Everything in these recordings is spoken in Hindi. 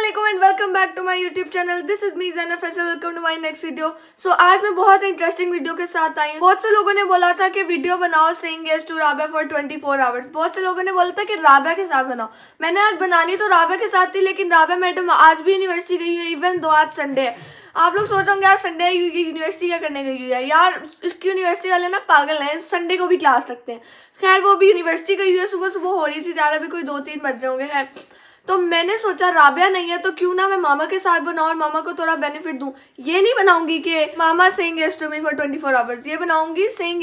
अस्सलामुअलैकुम and welcome back to my YouTube channel. This is me Zainab Faisal. Welcome to my next video. So आज मैं बहुत इंटरेस्टिंग वीडियो के साथ आई हूँ। बहुत से लोगों ने बोला था कि वीडियो बनाओ saying yes to Rabia for 24 hours. बहुत से लोगों ने बोला था कि राबिया के साथ बनाओ। मैंने आज बनानी तो राबिया के साथ थी, लेकिन राबिया मैडम आज भी यूनिवर्सिटी गई है, इवन दो आज संडे है। आप लोग सोच रहे होंगे यार संडे यूनिवर्सिटी क्या करने गई है यार। इसकी यूनिवर्सिटी वाले ना पागल हैं, संडे को भी क्लास रखते हैं। खैर वो भी यूनिवर्सिटी गई है, सुबह सुबह हो रही थी यार, अभी कोई 2-3 बज रहे होंगे। खैर तो मैंने सोचा राबिया नहीं है तो क्यों ना मैं मामा के साथ बनाऊं और मामा को थोड़ा बेनिफिट दूं। ये नहीं बनाऊंगी कि मामा saying yes to me for 24 hours, ये बनाऊंगी saying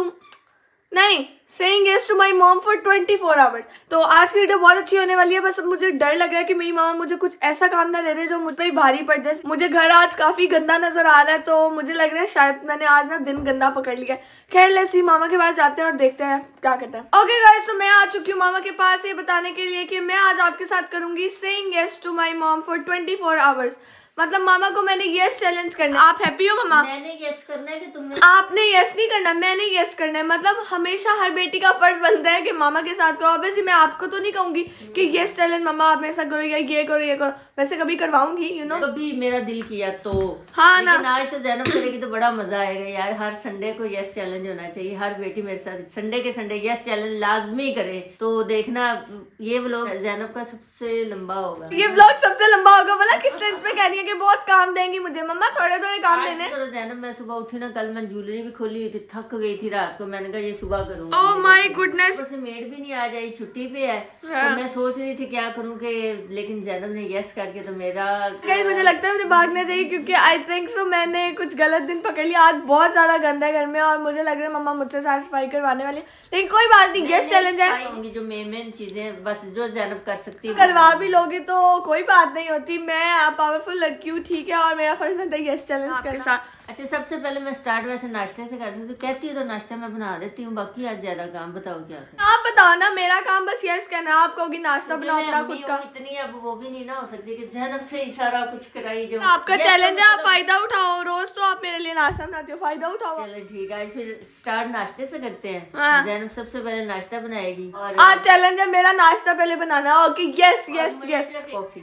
yes to my mom for 24 hours. तो आज की वीडियो बहुत अच्छी होने वाली है। बस अब मुझे डर लग रहा है कि मेरी मामा मुझे कुछ ऐसा काम ना दे दे जो मुझ पर ही भारी पड़ जाए। मुझे घर आज काफी गंदा नजर आ रहा है, तो मुझे लग रहा है शायद मैंने आज ना दिन गंदा पकड़ लिया। खैर लेट्स मामा के पास जाते हैं और देखते हैं क्या करता है। ओके गाइस, तो मैं आ चुकी हूँ मामा के पास ये बताने के लिए कि मैं आज आपके साथ करूंगी saying yes to my mom for 24 hours. मतलब मामा को मैंने यस चैलेंज करना है। आप हैप्पी हो मामा? मैंने यस करना है कि तुमने? आपने यस नहीं करना, मैंने यस करना है। मतलब हमेशा हर बेटी का फर्ज बनता है कि मामा के साथ करो। वैसे मैं आपको तो नहीं कहूंगी कि यस चैलेंज मामा आप मेरे साथ करो या ये करो ये करो, वैसे कभी करवाऊंगी यू नो। कभी मेरा दिल किया तो हाँ ना, लेकिन आज तो ज़ैनब करेगी तो बड़ा मजा आएगा यार। हर संडे को यस चैलेंज होना चाहिए। हर बेटी मेरे साथ संडे के संडे यस चैलेंज लाजमी करे। तो देखना ये व्लॉग ज़ैनब का सबसे लंबा होगा। ये व्लॉग सबसे लंबा होगा। बोला किस सेंस में कह रही है कि बहुत काम देंगी मुझे मम्मा, थोड़े थोड़े काम देने। तो ज़ैनब मैं सुबह उठी ना, कल मैं ज्वेलरी भी खोली हुई थी, थक गई थी रात को। मैंने कहा ये सुबह करूंगी। ओह माय गुडनेस, से मेड भी नहीं आ जाए, छुट्टी पे है। तो मैं सोच रही थी क्या करूं कि, लेकिन ज़ैनब ने यस करके तो मेरा मुझे लगता है मुझे भागना चाहिए क्योंकि आई थिंक सो मैंने कुछ गलत दिन पकड़ लिया। आज बहुत ज्यादा गंदा है घर में और मुझे लग रहा है मम्मा मुझसे सैटिस्फाई करवाने वाली, लेकिन कोई बात नहीं, यस चैलेंज है। जो मेन चीजें बस जो ज़ैनब कर सकती है करवा भी लोगी तो कोई बात नहीं होती। मैं पावरफुल लड़की हूँ, ठीक है, और मेरा फर्ज बनता है यस चैलेंज के साथ। अच्छा सबसे पहले मैं स्टार्ट वैसे नाश्ते से करती हूँ, तो कहती हूँ तो नाश्ता मैं बना देती हूँ। बाकी आज ज्यादा काम बताओ क्या है? आप बताओ ना, मेरा काम बस यस कहना। आप कहोगी नाश्ता बनाओ अपना खुद का। इतनी अब वो भी नहीं ना हो सकती कि ज़ैनब से ही सारा कुछ कराई। जो आपका चैलेंज है, आप फायदा उठाओ। रोज तो आप मेरे लिए नाश्ता बनाती हो, फायदा उठाओ। चलो ठीक है, फिर स्टार्ट नाश्ते से करते हैं। ज़ैनब सबसे पहले नाश्ता बनाएगी और आज चैलेंज है मेरा नाश्ता पहले बनाना। Okay yes yes yes. Coffee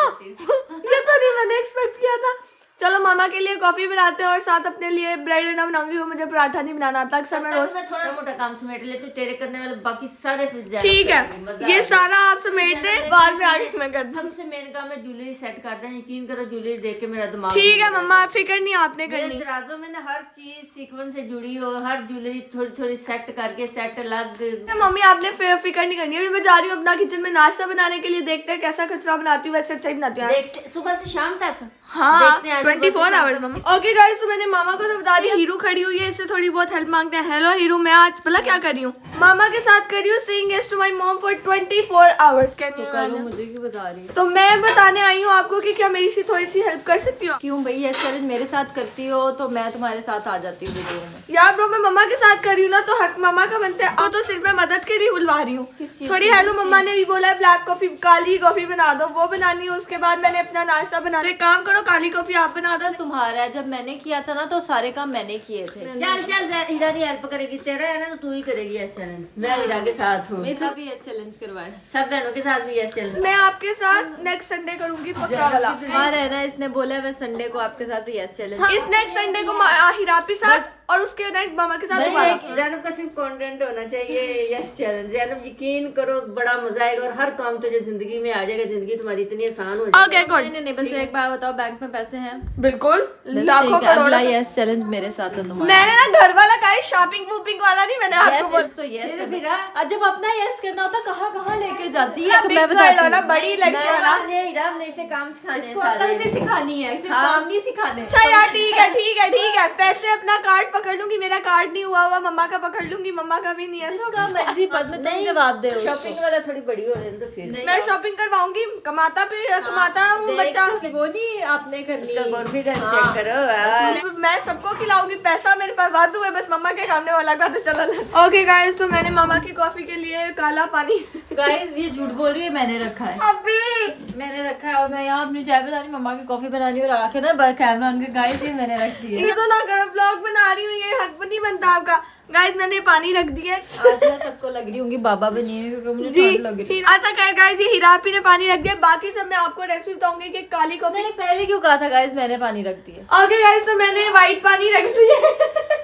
ये तो नहीं मैंने एक्सपेक्ट किया था। चलो मामा के लिए कॉफी बनाते हैं और साथ अपने लिए ब्रेड अंडा बनाऊंगी। वो मुझे पराठा नहीं बनाना आता, अक्सर मैं रोज थोड़ा मोटा काम समेट लेती हूँ, तेरे करने वाले बाकी सारे ठीक है। ये सारा आप समेट दे, बाद में आगे मैं कर दूँ। सबसे मेन काम है ज्वेलरी सेट करते हैं। यकीन करो ज्वेलरी देख के मेरा दिमाग ठीक है मम्मा, फिक्र नहीं आपने करनी। दराजों में ना हर चीज सीक्वेंस से जुड़ी हो, हर ज्वेलरी थोड़ी थोड़ी सेट करके सेट अलग। मम्मी आपने फिक्र नहीं करनी। अभी मैं जा रही हूँ अपना किचन में नाश्ता बनाने के लिए। देखते हैं कैसा कचरा बनाती हूँ, वैसे अच्छा ही बनाती हूँ सुबह से शाम तक। हाँ 24 आवर्स मम्मा। ओके गाइस, तो मैंने मामा को तो बता दिया। हीरू खड़ी हुई है, इससे थोड़ी बहुत हेल्प मांगते हैं। हेलो हीरू, मैं आज भला क्या कर रही हूँ? मामा के साथ कर रही हूँ saying yes to my mom for 24 hours. मुझे क्यों बता रही? तो मैं बताने आई हूँ आपको कि क्या मेरी थोड़ी सी हेल्प कर सकती हो? क्यों भाई, यस चैलेंज मेरे साथ करती हो तो मैं तुम्हारे साथ आ जाती हूँ वीडियो में। यार ब्रो, मैं मम्मा के साथ कर रही हूँ ना, तो हक मम्मा का बनता है। तो सिर्फ मैं मदद के लिए बुलवा रही हूँ थोड़ी। हेलो मम्मा ने भी बोला है ब्लैक कॉफी, काली कॉफी बना दो, वो बनानी है। उसके बाद मैंने अपना नाश्ता बना। एक काम करो, काली कॉफी आप बना दो। तुम्हारा जब मैंने किया था ना तो सारे काम मैंने किए थे। चल चल हीरा की हेल्प करेगी, तेरा है ना तो तू ही करेगी यस चैलेंज। मैं हीरा के साथ हूँ। मेरे साथ भी यस चैलेंज करवाए, सब बहनों के साथ भी यस चैलेंज। मैं आपके साथ नेक्स्ट संडे करूंगी पक्का वाला। हाँ रहना, इसने बोला मैं संडे को आपके साथ यस चैलेंज। इस नेक्स्ट संडे को हीरा के साथ और उसके नेक्स्ट मामा के साथ। ज़ैनब का सिर्फ कंटेंट होना चाहिए यस चैलेंज। ज़ैनब यकीन करो बड़ा मजा आएगा और हर काम तुझे जिंदगी में आ जाएगा। जिंदगी तुम्हारी इतनी आसान हो जाएगी। नहीं बस एक बार बताओ, बैंक में पैसे हैं? बिल्कुल, लाखों करोड़ों। यस चैलेंज मेरे साथ है तुम्हारा। मैंने ना घर वाला कहा, शॉपिंग वूपिंग वाला नहीं। मैंने आपको यस तो यस है। जब अपना यस करना होता कहाँ कहाँ लेके जाती है, तो मैं बड़ी लड़की हमने इसे काम सिखाने इसको अकल भी सिखानी है, सिर्फ काम नहीं सिखाने। अच्छा यार ठीक है ठीक है ठीक है। पैसे अपना कार्ड पकड़ लूंगी, मेरा कार्ड नहीं हुआ हुआ। मम्मा का पकड़ लूंगी, मम्मा का भी नहीं है। जिसका मर्जी पद में तुम जवाब दे। शॉपिंग वाला थोड़ी बड़ी हो रही है तो फिर मैं शॉपिंग करवाऊंगी। कमाता हूँ बच्चा, वो नहीं आपने करनी। कॉन्फिडेंस चेक करो। मैं सबको खिलाऊंगी, पैसा मेरे पास वादू है, बस मम्मा के सामने वाला का तो चला। ओके गाइस, तो मैंने मामा की कॉफी के लिए काला पानी गाइस ये झूठ बोल रही है, मैंने रखा है, मैंने रखा है। और मैं यहाँ अपनी चाय बना रही, मम्मा की कॉफी बना रही हूँ, आके ना कैमरा ऑन के। गाइस ये मैंने रख दी है। ये तो ना कर ब्लॉग बना रही हूँ, ये हक नहीं बनता आपका। गाइस मैंने पानी रख दिया है। आज मैं सबको लग रही हूँ बाबा बनी है, क्योंकि मुझे ठंड लग रही है। अच्छा खैर गाइस, ये हिरापी ने पानी रख दिया, बाकी सब मैं आपको रेसिपी बताऊंगी कि काली कॉफी। नहीं पहले क्यों कहा था गाइस, मैंने पानी रख दिया। ओके गाइस, तो मैंने व्हाइट पानी रख दिया।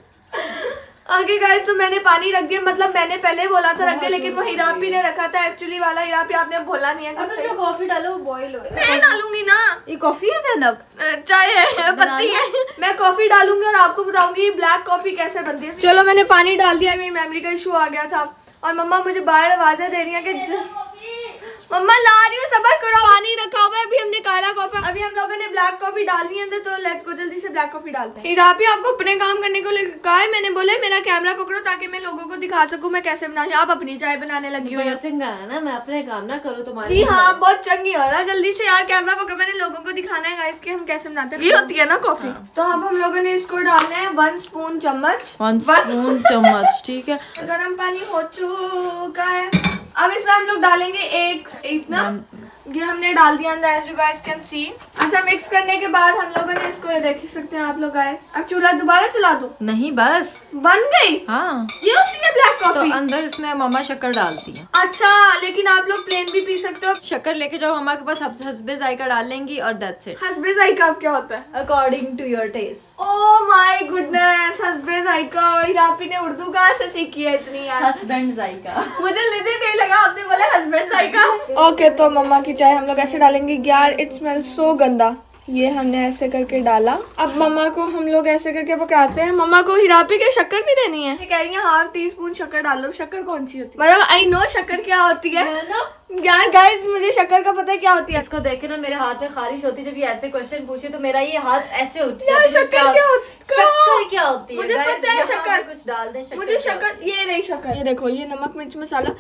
ओके गाइस, तो मैंने पानी रख दिया, मतलब मैंने पहले बोला था रख दिया, लेकिन वो हिरापी ने रखा था एक्चुअली वाला। हिरापी आपने बोला नहीं है। अब इसमें कॉफी डालो, वो बॉईल हो। मैं डालूंगी ना, ये कॉफी है ज़ैनब, चाय है, पत्ती है। मैं कॉफी डालूंगी और आपको बताऊंगी ब्लैक कॉफी कैसे बनती है। चलो मैंने पानी डाल दिया, मेरी मेमोरी का इशू आ गया था और मम्मा मुझे बाहर आवाजें दे रही है कि मम्मा ला रही हूँ, सबर करो। पानी रखा हुआ है, अभी हमने काला कॉफी, अभी हम लोगों ने ब्लैक कॉफी डालनी है अंदर, तो लेट्स गो जल्दी से ब्लैक कॉफी डालते हैं। हिरापी आपको अपने काम करने को कहा है, मैंने बोले मेरा कैमरा पकड़ो ताकि मैं लोगों को दिखा सकूं मैं कैसे बना रही हूँ। आप अपनी चाय बनाने लगी हो। चंगा है ना, मैं अपने काम ना करूँ तुम्हारे। जी हाँ, बहुत चंगी हो ना। जल्दी से यार कैमरा पकड़ो, मैंने लोगों को दिखाना है गाइस कि हम कैसे बनाते हैं। ये होती है ना कॉफी। तो अब हम लोगों ने इसको डालना है 1 स्पून चम्मच, 1 स्पून चम्मच, ठीक है। गर्म पानी हो चुका है। अब इसमें हम लोग डालेंगे इतना, ये हमने डाल दिया अंदर, as you guys can see. अच्छा, मिक्स करने के बाद हम लोगों ने इसको, ये देख सकते हैं आप लोग गाइस। अब चूल्हा दोबारा चला दो। नहीं बस बन गई। हाँ, ये होती है ब्लैक कॉफी। तो अंदर इसमें मम्मा शक्कर डालती है। अच्छा, लेकिन आप लोग प्लेन भी पी सकते हो। शक्कर लेके जाओ मम्मा के पास, हस्बे जायका डाल लेंगी और दैट्स इट। हस्बे जायका क्या होता है? According to your taste. Oh my goodness, हस्बे जायका। हिरापी ने उर्दू कहाँ से सीखी है इतनी यार? हस्बैंड जायका। मुझे लेते नहीं लगा, आपने बोला हस्बैंड जायका। ओके, तो मम्मा की चाय हम लोग ऐसे डालेंगे। यार इट स्मेल्स सो गंदा। ये हमने ऐसे करके डाला। अब मम्मा को हम लोग ऐसे करके पकाते हैं। मम्मा को हिरापी के शक्कर भी देनी है। कह रही है 1/2 टीस्पून शक्कर डाल लो। शक्कर कौन सी होती है? मतलब आई नो शक्कर क्या होती है ना यार। गाइस मुझे शक्कर का पता है क्या होती है। इसको देखे ना मेरे हाथ में खारिश होती, जब ये ऐसे क्वेश्चन पूछे तो मेरा ये हाथ ऐसे उठ जाता है। शक्कर क्या होती है? मुझे पता है शक्कर। कुछ डाल दे। मुझे शक्कर, ये रही शक्कर। ये देखो, ये नमक मिर्च मसाला।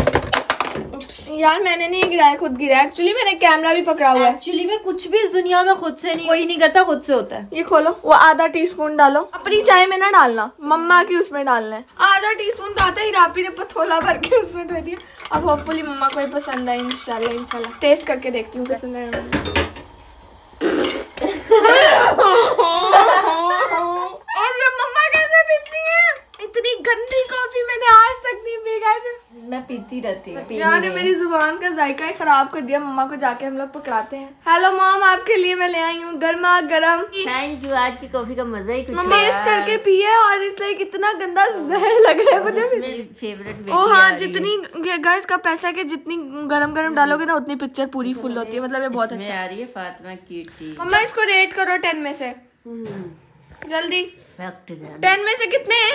यार मैंने नहीं गिराया, खुद गिराया। एक्चुअली मैंने कैमरा भी पकड़ा हुआ है। एक्चुअली में कुछ भी इस दुनिया में खुद से नहीं, कोई नहीं करता, खुद से होता है। ये खोलो, वो 1/2 टीस्पून डालो। अपनी चाय में ना डालना, मम्मा की उसमें डालना है। 1/2 टीस्पून का आता है, हिरापी ने पथोला भर के उसमें दे दिया। अब होपफुली मम्मा को ये पसंद है। इंशाल्लाह टेस्ट करके देखती हूँ पसंद है। और ये मम्मा कैसे पीती है? इतनी गंदी कॉफी मैंने आज तक नहीं पी। गाइस मैं पीती रहती हूँ। यार ने मेरी जुबान का जायका ही खराब कर दिया। मम्मा को जाके हम लोग पकड़ाते हैं। हेलो मॉम, आपके लिए मैं ले आई हूँ गर्मा गर्म। थैंक यू, आज की कॉफी का मजा ही कुछ है। मम्मा इस करके पिए और इसलिए कितना गंदा जहर लग रहा है मुझे। मेरी फेवरेट। ओ हाँ, जितनी गाइस का पैसा के जितनी गरम गरम डालोगे ना उतनी पिक्चर पूरी फुल होती है। मतलब ये बहुत अच्छा आ रही है फातिमा की। मम्मा इसको रेट करो 10 में से जल्दी। 10 में से कितने हैं?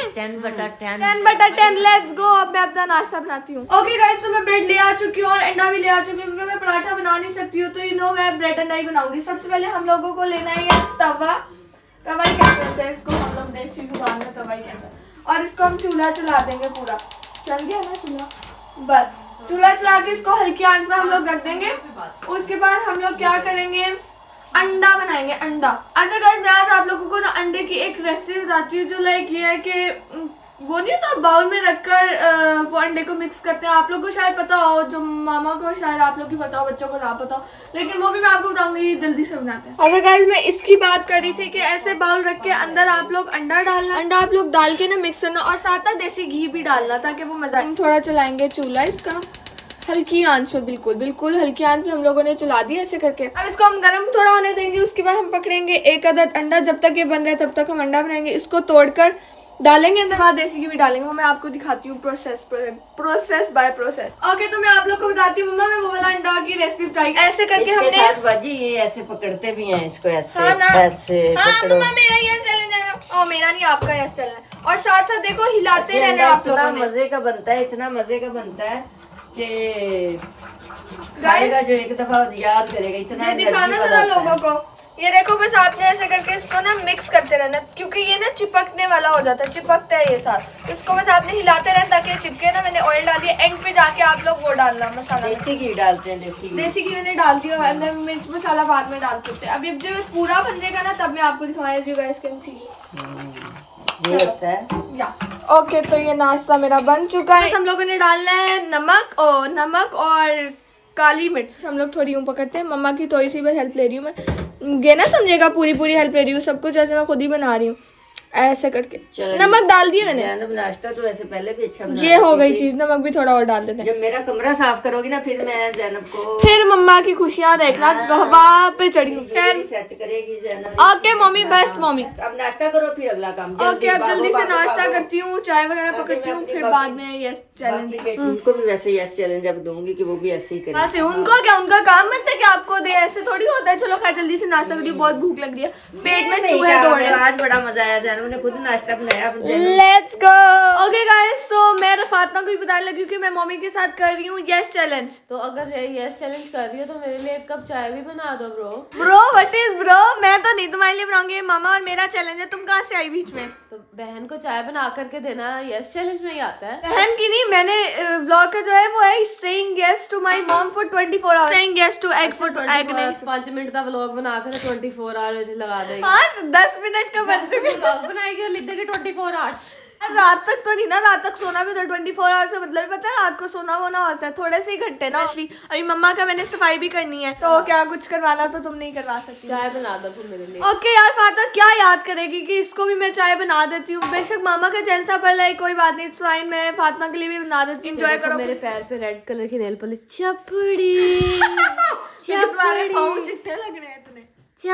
10/10। Let's go. अब मैं अपना नाश्ता बनाती हूँ। ओके गाइस, तो मैं ब्रेड ले आ चुकी हूँ और अंडा भी ले आ चुकी हूँ, क्योंकि मैं पराठा बना नहीं सकती हूँ। तो यू नो मैं ब्रेड अंडा ही बनाऊंगी। सबसे पहले हम लोगों को लेना है ये तवा। तवा ही कहते हैं इसको हम लोग देसी जुबान में, तवा ही कहते हैं। और इसको हम चूल्हा चला देंगे पूरा। चल गया ना चूल्हा? बस चूल्हा चला के इसको हल्की आंच में हम लोग रख देंगे। उसके बाद हम लोग क्या करेंगे, अंडा बनाएंगे। अंडा। अच्छा गाइस, मैं आज आप लोगों को ना अंडे की एक रेसिपी बताती हूँ, जो लाइक ये है कि वो नहीं होता बाउल में रखकर वो अंडे को मिक्स करते हैं। आप लोग को शायद पता हो, जो मामा को शायद आप लोग की पता हो, बच्चों को ना पता हो, लेकिन वो भी मैं आपको बताऊंगी। जल्दी से बनाते हैं। अगर गाइस मैं इसकी बात कर रही थी कि ऐसे बाउल रख के अंदर आप लोग अंडा डालना, अंडा आप लोग डाल के ना मिक्स करना और साथ में देसी घी भी डालना ताकि वो मजा। हम थोड़ा चलाएंगे चूल्हा इसका हल्की आंच पे, बिल्कुल हल्की आंच पे हम लोगों ने चला दिया ऐसे करके। अब इसको हम गरम थोड़ा होने देंगे। उसके बाद हम पकड़ेंगे 1 अदद अंडा। जब तक ये बन रहा है तब तक हम अंडा बनाएंगे। इसको तोड़कर डालेंगे अंदर, बाद देसी घी भी डालेंगे। वो मैं आपको दिखाती हूँ प्रोसेस बाय प्रोसेस। ओके, तो मैं आप लोग को बताती हूँ। मम्मा मैं वो वाला अंडा की रेसिपी बताई। ऐसे करके हमने बाजी ये ऐसे पकड़ते भी हैं इसको, ऐसे हाँ ना? ऐसे हाँ पकड़ो। मम्मा, मेरा ये चैलेंज है। ओ मेरा नहीं, आपका ये चैलेंज है। और साथ साथ देखो हिलाते रहना आप लोगों ने। मजे का बनता है, इतना मजे का बनता है कि खाएगा जो एक दफा याद करेगा। इतना ये दिखाना जरा लोगों को। ये देखो, बस आपने ऐसे करके इसको ना मिक्स करते रहना, क्योंकि ये ना चिपकने वाला हो जाता है, चिपकता है ये साथ। इसको बस आपने हिलाते रहना ताकि ये चिपके ना। मैंने ऑयल डाल दिया। एंड पे जाके आप लोग वो डालना मसाला। देसी घी डालते हैं, देसी घी मैंने डाल दिया। अंदर मिर्च मसाला बाद में डाल देते हैं। अभी जब पूरा बन जाएगा ना तब मैं आपको दिखाऊंगा। As you guys can see ये होता है। या ओके, तो ये नाश्ता मेरा बन चुका है। हम लोगों ने डालना है नमक और काली मिर्च। हम लोग थोड़ी यूँ पकड़ते हैं, मम्मा की थोड़ी सी बस हेल्प ले रही हूँ मैं, ये ना समझेगा पूरी हेल्प ले रही हूँ सब कुछ, जैसे मैं खुद ही बना रही हूँ ऐसे करके। नमक डाल दिया मैंने। नाश्ता तो ऐसे पहले भी अच्छा बना, ये हो गई चीज, नमक भी थोड़ा और डाल देते हैं। जब मेरा कमरा साफ करोगी ना फिर मैं ज़ैनब को, फिर मम्मा की खुशियाँ देखना, वहाँ पे चढ़ी सेट करेगी Zainab. Okay mummy, best mummy. अब नाश्ता करो फिर अगला काम। ओके, अब जल्दी से नाश्ता करती हूँ, चाय वगैरह पकड़ती हूँ, फिर बाद में यस चैलेंज। उनको भी वैसे यस चैलेंज अब दूंगी कि वो भी ऐसे ही करें। वैसे उनको क्या, उनका काम बनता है कि आपको दे, ऐसे थोड़ी होता है। चलो खैर जल्दी से नाश्ता करिए, बहुत भूख लग रही है, पेट में चूहे दौड़ रहे हैं। आज बड़ा मजा आया, ज़ैनब ने खुद नाश्ता लेट्स गो। ओके गाइस, तो मैं फातिमा को भी बताने लगी कि मैं मम्मी के साथ कर रही हूँ यस चैलेंज। तो अगर यस चैलेंज कर रही हो तो मेरे लिए 1 कप चाय भी बना दो ब्रो। What is bro? मैं तो नहीं तुम्हारे लिए बनाऊंगी, मामा और मेरा चैलेंज है। तुम कहाँ से आई बीच में? तो बहन को चाय बना करके देना यस चैलेंज में ही आता है। बहन की नहीं, मैंने व्लॉग का जो है वो है saying yes to my mom for 24 hours, saying yes to egg for egg नहीं। 5 मिनट का व्लॉग बना कर 24 आवर्स लगा देगी। हाँ 10 मिनट का बन से व्लॉग बनाएगी और लिख देगी 24 आवर्स। रात तक तो नहीं ना, रात तक सोना भी तो 24 आवर्स से मतलब पता है, रात को सोना वोना होता है, थोड़े से ही घंटे ना, इसलिए अभी मम्मा का मैंने सफाई भी करनी है, तो क्या कुछ करवाना तो तुम नहीं करवा सकती। चाय बना दो तुम मेरे लिए। ओके यार, फातिमा क्या याद करेगी कि इसको भी मैं चाय बना देती हूँ। बेशक मामा का चैलेंज था पर लाइक कोई बात नहीं, फाइन, मैं फातिमा के लिए भी बना देती हूँ। एंजॉय करो। मेरे पैर पे रेड कलर की नेल पॉलिश चपड़ी तुम्हारे पाँव चिट्टे लग रहे हैं इतने।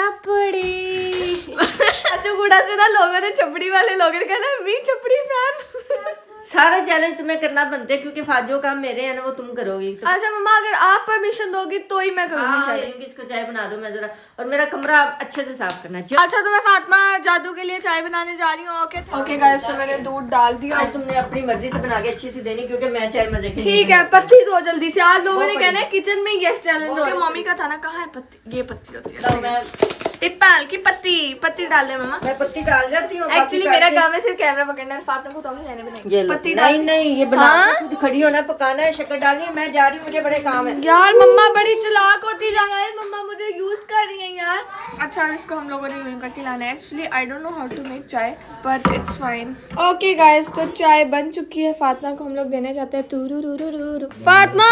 चपड़ी अच्छा गुड़ा से ना लोगों ने चपड़ी वाले लोगों ने कहना मी चपड़ी फैन। सारा चैलेंज तुम्हें करना बनते है क्योंकि जो काम मेरे हैं ना वो तुम करोगी। तो अच्छा मम्मा, अगर आप परमिशन दोगी तो ही मैं करूंगी। इसको चाय बना दो मैं जरा, और मेरा कमरा अच्छे से साफ करना। अच्छा तो मैं फातिमा जादू के लिए चाय बनाने जा रही हूँ। ओके गाइस, तो मैंने दूध डाल दिया। तुमने अपनी मर्जी से बना के अच्छी सी देनी क्योंकि मैं चाय मजे की। ठीक है, पत्ती दो जल्दी से। आज लोगों ने कहना है किचन में गेस्ट चैलेंज हो गया। मम्मी का था ना, कहाँ है पत्ती? ये पत्ती होती है पिपल की पत्ती डाल दे मम्मा। मैं पत्ती डाल जाती हूँ। एक्चुअली मेरा काम है सिर्फ कैमरा पकड़ना है, फातिमा को तो नहीं मैंने बनाई पत्ती डाल। नहीं ये बना खुद खड़ी होना, पकाना है, शक्कर डालनी है। मैं जा रही हूँ, मुझे बड़े काम है यार। मम्मा बड़ी चालाक होती जा रही है, मम्मा मुझे यूज कर रही है यार। अच्छा इसको हम लोगों ने यूं करके लाना है। Actually I don't know how to make chai but it's fine. Okay guys, तो चाय बन चुकी है, फातिमा को हम लोग देने जाते हैं। फातिमा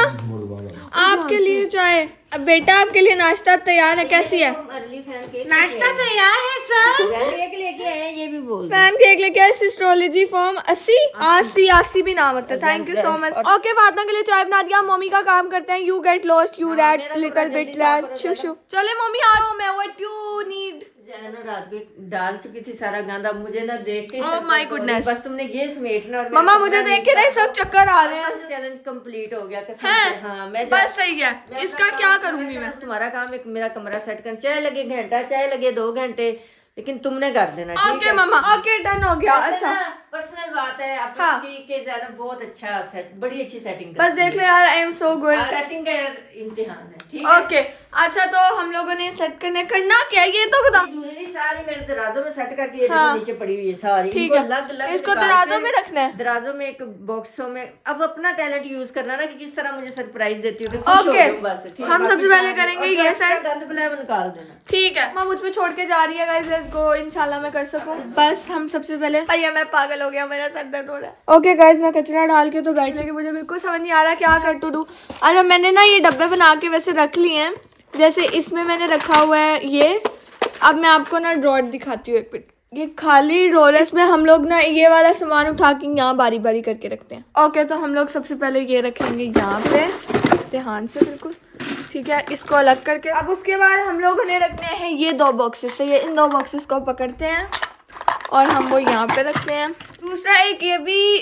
आपके लिए चाय। अब बेटा आपके लिए नाश्ता तैयार है, कैसी है? नाश्ता तैयार है सर। लेके आए, ये भी बोल। फैन केक लेके आए, एस्ट्रोलॉजी फॉर्म 80 भी नाम होता है। Thank you so much. Okay Fatima के लिए चाय बना दिया, मम्मी का काम करते हैं। You get lost, you rat little bit rat shoe. चले मम्मी आ जाओ, मैं व्हाट यू नीड। रात को डाल चुकी थी सारा गंदा, मुझे ना देख के ओह माय गुडनेस, बस तुमने ये समेटना। और मम्मा मुझे देख के ना सब चक्कर आ रहे हैं। चैलेंज कंप्लीट हो गया कसम से। हाँ मैं बस सही है, इसका क्या करूंगी मैं? तुम्हारा काम एक मेरा कमरा सेट करना, चाहे लगे घंटा चाहे लगे 2 घंटे, लेकिन तुमने कर देना। ओके मम्मा, ओके डन हो गया। अच्छा पर्सनल बात है अब के ज़्यादा बहुत अच्छा सेट, बड़ी अच्छी सेटिंग बस देख लो यार, I am so good. Setting का इम्तिहान है, ठीक है? ओके अच्छा, तो हम लोगों ने सेट करना क्या है ये तो बताओ। ज्वेलरी सारी मेरे दराजों में सेट करके ये नीचे पड़ी हुई है सारी। ठीक है, अलग इसको दराजों में रखना है, दराजों में एक बॉक्सों में। अब अपना टैलेंट यूज करना ना कि किस तरह मुझे सरप्राइज देती हो। ओके हम सबसे पहले करेंगे ये सेट, गंद बुला निकाल देना, ठीक है? माँ मुझ पे छोड़ के जा रही है गाइस, लेट्स गो, इंशाल्लाह मैं कर सकूं। बस हम सबसे पहले, भैया मैं पागल हो गया, मेरा सर दर्द हो रहा है। ओके गाइस, मैं कचरा डाल के तो बैठ लगी, मुझे बिल्कुल समझ नहीं आ रहा क्या कर टू डू। अच्छा मैंने ना ये डब्बे बना के वैसे रख लिए हैं, जैसे इसमें मैंने रखा हुआ है ये। अब मैं आपको ना ड्रॉर दिखाती हूँ एक मिनट। ये खाली ड्रॉर है, इसमें हम लोग ना ये वाला सामान उठा के यहाँ बारी बारी करके रखते हैं। ओके तो हम लोग सबसे पहले ये रखेंगे यहाँ पे ध्यान से, बिल्कुल ठीक है, इसको अलग करके। अब उसके बाद हम लोगों ने रखने हैं ये 2 बॉक्सेस, तो ये इन 2 बॉक्सेस को पकड़ते हैं और हम वो यहाँ पे रखते हैं। दूसरा एक ये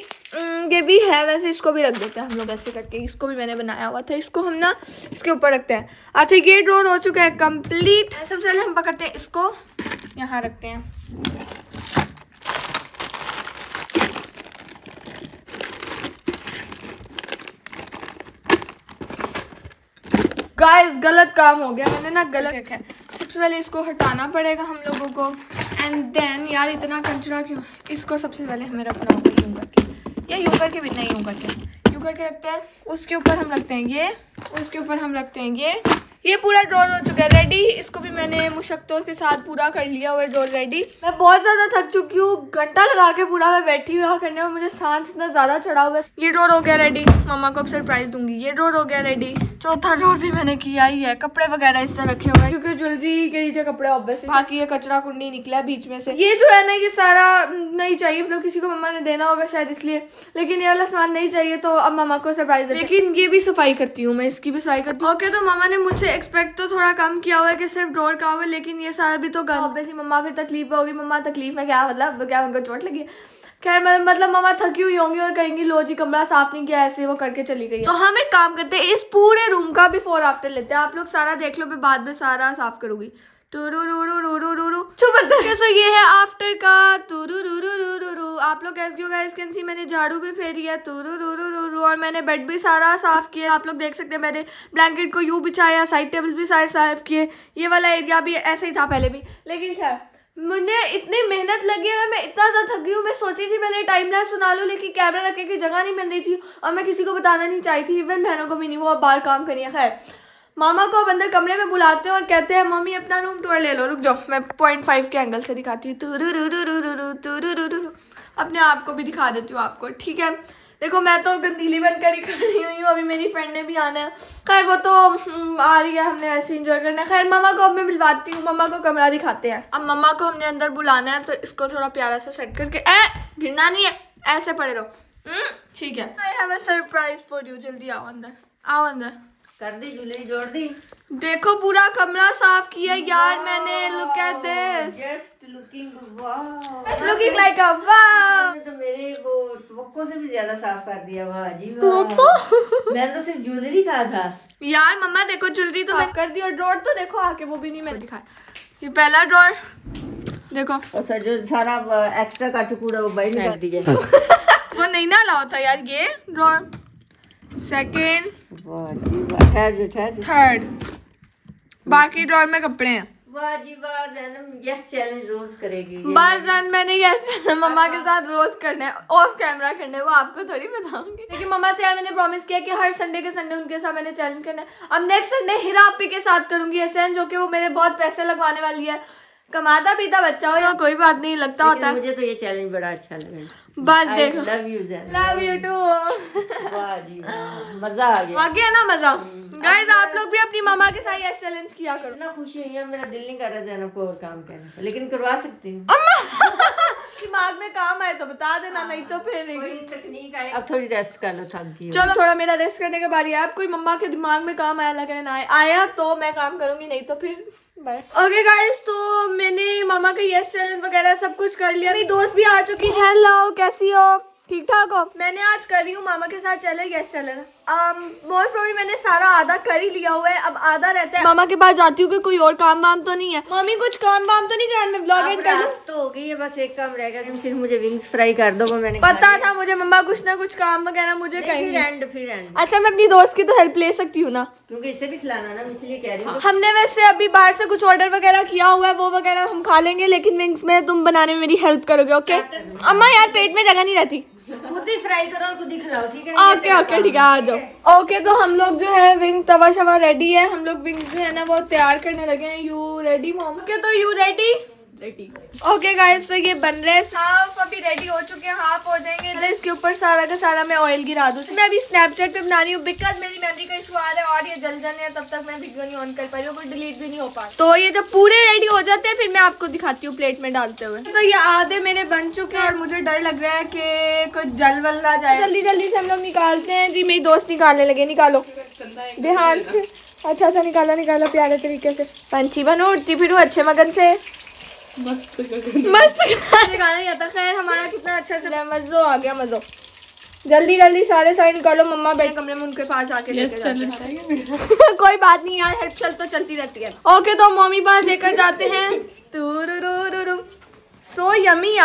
भी है वैसे, इसको भी रख देते हैं हम लोग ऐसे करके। इसको भी मैंने बनाया हुआ था, इसको हम ना इसके ऊपर रखते हैं। अच्छा ये ड्रॉर हो चुका है कंप्लीट। सबसे पहले हम पकड़ते हैं इसको, यहाँ रखते हैं। गाइस गलत काम हो गया, मैंने ना गलत रखा है। सबसे पहले इसको हटाना पड़ेगा हम लोगों को, एंड देन यार इतना कचरा क्यों। इसको सबसे पहले हमें रखना होगा यूँ करके, या यूँ करके भी नहीं, यूँ करके रखते हैं। उसके ऊपर हम रखते हैं ये, उसके ऊपर हम रखते हैं ये पूरा ड्रॉर हो चुका है रेडी। इसको भी मैंने मुशक्क़तों के साथ पूरा कर लिया हुआ ड्रॉर रेडी। मैं बहुत ज़्यादा थक चुकी हूँ, घंटा लगा के पूरा मैं बैठी हुई करने में, मुझे सांस इतना ज़्यादा चढ़ा हुआ है। ये ड्रॉर हो गया रेडी, मम्मा को अब सरप्राइज दूंगी। ये ड्रॉर हो गया रेडी। चौथा ड्रॉर भी मैंने किया ही है, कपड़े वगैरह इस तरह रखे हुए हैं क्योंकि ज्वेलरी के नीचे कपड़े ऑब्वियसली, बाकी ये कचरा कुंडी निकला बीच में से। ये जो है ना ये सारा नहीं चाहिए, मतलब किसी को मम्मा ने देना होगा शायद इसलिए, लेकिन ये वाला सामान नहीं चाहिए तो अब मम्मा को सरप्राइज है। लेकिन ये भी सफाई करती हूँ मैं, इसकी भी सफाई करती हूँ। ओके तो मम्मा ने मुझसे एक्सपेक्ट तो थोड़ा कम किया हुआ है कि सिर्फ ड्रॉर का हुआ, लेकिन ये सारा भी तो गंद। ऑब्वियसली मम्मा भी तकलीफ होगी। मम्मा तकलीफ में क्या मतलब, क्या उनको चोट लगी? खैर मतलब मम्मा थकी हुई होंगी और कहेंगी लो जी कमरा साफ नहीं किया, ऐसे वो करके चली गई। तो हम एक काम करते हैं, इस पूरे रूम का बिफोर आफ्टर लेते हैं। आप लोग सारा देख लो, मैं बाद में सारा साफ करूंगी। सो ये है आफ्टर का। आप लोग गाइस कैन सी मैंने झाड़ू भी फेरी है और मैंने बेड भी सारा साफ किया। आप लोग देख सकते हैं मैंने ब्लैंकेट को यूं बिछाया, साइड टेबल भी सारे साफ किए। ये वाला एरिया भी ऐसे ही था पहले भी, लेकिन खैर मुझे इतनी मेहनत लगी है, मैं इतना ज़्यादा थकी हूँ। मैं सोची थी पहले टाइम लैप्स सुना लूँ, लेकिन कैमरा रखने की जगह नहीं मिल रही थी और मैं किसी को बताना नहीं चाहती थी, इवन बहनों को भी नहीं। वो अब बाहर काम करिए। खैर मामा को अब अंदर कमरे में बुलाते हैं और कहते हैं मम्मी अपना रूम टूर ले लो। रुक जाओ मैं 0.5 के एंगल से दिखाती हूँ। अपने आप को भी दिखा देती हूँ आपको, ठीक है। देखो मैं तो गंदीली बनकर ही खड़ी हुई हूँ, अभी मेरी फ्रेंड ने भी आना है। खैर वो तो आ रही है, हमने ऐसे इंजॉय करना है। खैर मम्मा को अब मैं मिलवाती हूँ, मम्मा को कमरा दिखाते हैं। अब मम्मा को हमने अंदर बुलाना है, तो इसको थोड़ा प्यारा सा सेट करके, गिरना नहीं है, ऐसे पड़े रहो, ठीक है। I have a surprise for you, जल्दी आओ अंदर, आओ अंदर। कर दी ज्वेलरी, जोड़ दी। देखो पूरा कमरा साफ किया यार मैंने। Look at this, just looking wow, looking like a wow. तो मेरे वो तवक्को से भी ज्यादा साफ कर दिया। वाह जी वाह, मैंने तो सिर्फ ज्वेलरी कहा था यार। मम्मा देखो ज्वेलरी तो मैं कर दी, और ड्रॉर तो देखो आके, वो भी नहीं मैंने दिखाया। ये पहला ड्रॉर देखो, और जो सारा एक्स्ट्रा काचुकूड़ा वो बाहर निकाल दिया। वो नहीं ना अलाउ था यार। ये ड्रॉर सेकेंड, थर्ड, बाकी ड्रॉर में कपड़े हैं। वाह जी वाह, ज़ैनब यस चैलेंज रोज करेगी। बस जान मैंने यस मम्मा के साथ रोज करना है, ऑफ कैमरा करना है, वो आपको थोड़ी बताऊंगी। लेकिन मम्मा से यार मैंने प्रॉमिस किया कि हर संडे के संडे उनके साथ मैंने चैलेंज करना है। अब नेक्स्ट संडे हिरा अपी के साथ करूंगी ये चैलेंज, जो कि वो मेरे बहुत पैसे लगवाने वाली है। कमाता पीता बच्चा हो या कोई बात नहीं, लगता होता है। मुझे तो ये चैलेंज बड़ा अच्छा लगा। बस देखो, love you Zainab, love you too. वाह जी वाह, मजा आ गया। आ गया ना मजा। गाइस आप लोग भी अपनी मामा के साथ यस चैलेंज किया करो। इतना खुशी हुई है, मेरा दिल नहीं कर रहा ज़ैनब को और काम करने का, लेकिन करवा सकती हूँ। दिमाग में काम आए तो बता देना, नहीं तो फिर कोई तकनीक आए। अब थोड़ी रेस्ट कर लो, थक गई। चलो थोड़ा मेरा रेस्ट करने के बारी है। अब कोई मम्मा के दिमाग में काम आया लगे ना आया तो मैं काम करूंगी, नहीं तो फिर बाय। ओके गाइस, तो मैंने मामा का यस चैलेंज वगैरह सब कुछ कर लिया। मेरी दोस्त भी आ चुकी है। हेलो, कैसी हो? ठीक ठाक हो? मैंने आज कर रही हूँ मामा के साथ challenge, yes challenge. Most probably मैंने सारा आधा कर ही लिया हुआ है, अब आधा रहता है। मामा के पास जाती हूँ कि कोई और काम वाम तो नहीं है। मम्मी कुछ काम वाम तो नहीं कराना, मैं ब्लॉग एंड कर दूँ? तो हो गई है, बस एक काम रहेगा कि सिर्फ मुझे विंग्स फ्राई कर दो। वो मैंने पता था मुझे, मम्मा कुछ ना कुछ काम वगैरह मुझे कहेंगे। फिर एंड। अच्छा मैं अपनी दोस्त की तो हेल्प ले सकती हूँ ना, क्योंकि इसे भी खिलाना ना, इसलिए कह रही हूँ। हमने वैसे अभी बाहर से कुछ ऑर्डर वगैरह किया हुआ है, वो वगैरह हम खा लेंगे, लेकिन विंग्स में तुम बनाने में मेरी हेल्प करोगे। ओके अम्मा, यार पेट में जगह नहीं रहती, खुद ही फ्राई करो और खुद ही खिलाओ, ठीक है? ओके ओके ठीक है, आ जाओ। ओके तो हम लोग जो है विंग तवा शवा रेडी है, हम लोग विंग्स जो है ना वो तैयार करने लगे हैं। You ready mom? ओके तो you ready? Ready. Okay guys, तो ये बन रहे हैं हाफ, अभी रेडी हो चुके हैं, हाफ हो जाएंगे। इसके ऊपर सारा का सारा मैं ऑयल गिरा दूँ। मैं अभी स्नैपचैट पे बना रही हूँ बिकॉज मेरी मेमोरी का इशू आ रहा है और ये जल जाने हैं, तब तक मैं वीडियो नहीं ऑन कर पा रही हूँ, कोई डिलीट भी नहीं हो पा। तो ये जब पूरे रेडी हो जाते हैं फिर मैं आपको दिखाती हूँ प्लेट में डालते हुए। तो ये आधे मेरे बन चुके हैं और मुझे डर लग रहा है कि कुछ जल वल ना जाए। जल्दी जल्दी से हम लोग निकालते हैं। जी मेरी दोस्त निकालने लगे, निकालो ध्यान से। अच्छा अच्छा निकालो निकालो प्यारे तरीके से। पंछी बनो, उड़ती फिर अच्छे मगन से, मस्त निकालना नहीं आता। खैर हमारा कितना अच्छा से मज़ो आ गया, मज़ो। जल्दी जल्दी सारे निकालो। मम्मा बैठ कमरे में उनके पास आके लेके जाते हैं। कोई बात नहीं यार, हेल्प चल तो चलती रहती है। ओके तो मम्मी पास लेकर जाते हैं। सो यमी यार,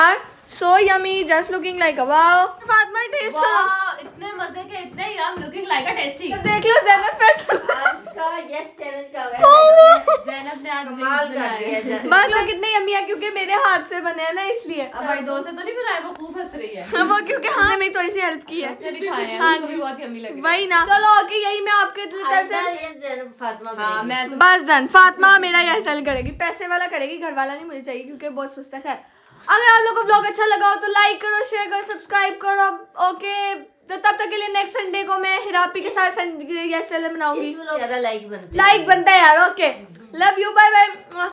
so yummy, just looking like a wow. Fatima taste करो। इतने मजे के, इतने yum, looking like a tasty. देख लो ज़ैनब फैसल आज का यस चैलेंज का है। ज़ैनब ने आज कमाल कर दिया। बस लोग कितने यमी है क्योंकि मेरे हाथ से बने हैं ना, इसलिए। हमारी दोस्त से तो नहीं बनाया, वो खूब हंस रही है। वो क्योंकि हाँ मेरी थोड़ी सी हेल्प की है। उसने भी खाए हैं, हाँ उसको जी। भी बहुत यम्मी लगी। वही ना। चलो ओके, यही मैं आपके तरफ से फातिमा हाँ, मैं तो बस डन। फातिमा मेरा हेयर स्टाइल करेगी, पैसे वाला करेगी, घर वाला नहीं मुझे चाहिए क्योंकि बहुत सुस्त है। खैर, अगर आप लोगों को व्लॉग अच्छा लगा हो तो लाइक करो, शेयर करो, सब्सक्राइब करो। ओके, तो तब तक के लिए नेक्स्ट संडे को मैं हिरापी के साथ हेयर स्टाइल बनाऊंगी। ज्यादा लाइक बनते लाइक बनता है यार। Okay, love you, bye bye.